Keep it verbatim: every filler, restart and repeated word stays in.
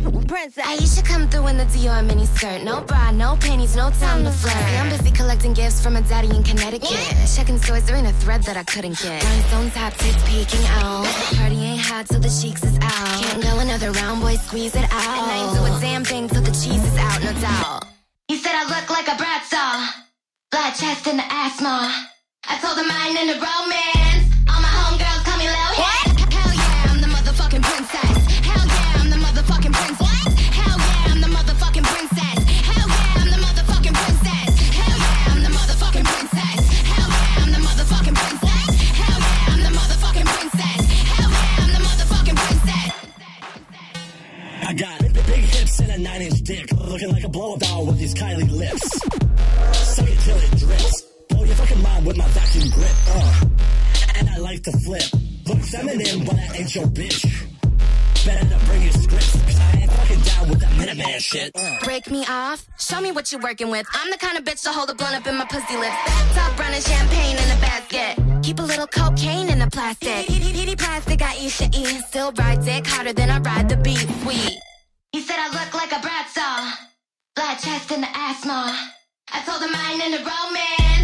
princess. Ayesha come through in the Dior mini skirt. No bra, no panties, no time to flirt. I'm busy collecting gifts from a daddy in Connecticut. Checking stores, there ain't a thread that I couldn't get. Rhinestone top, tits peeking out. Party ain't hot till the cheeks is out. Can't go another round, boy, squeeze it out. And I ain't do a damn thing till the cheese is out, no doubt. He said I look like a brat doll, flat chest and the asthma. I told him I ain't into romance. All my homegirls call me Lil Hit. Hell yeah, I'm the motherfucking princess. Hell yeah, I'm the motherfucking princess. Hell yeah, I'm the motherfucking princess. Hell yeah, I'm the motherfucking princess. Hell yeah, I'm the motherfucking princess. Hell yeah, I'm the motherfucking princess. Hell yeah, I'm the motherfucking princess. Hell yeah, I'm the motherfucking princess. I got big hips and a nine-inch dick, looking like a blow-up doll with these Kylie lips. Suck it till it drips. Blow your fucking mind with my vacuum grip. Uh. And I like to flip. Look feminine, but I ain't your bitch. Better to bring your scripts, cause I ain't fucking down with that Minuteman shit. Uh. Break me off, show me what you're working with. I'm the kind of bitch to hold a blunt up in my pussy lips. Top running champagne in a basket. Keep a little cocaine in the plastic. Petey Plastic, Ayesha E. Still ride dick harder than I ride the beat. Sweet. He said I look like a brat doll, flat chest and the asthma. I told him I ain't into romance.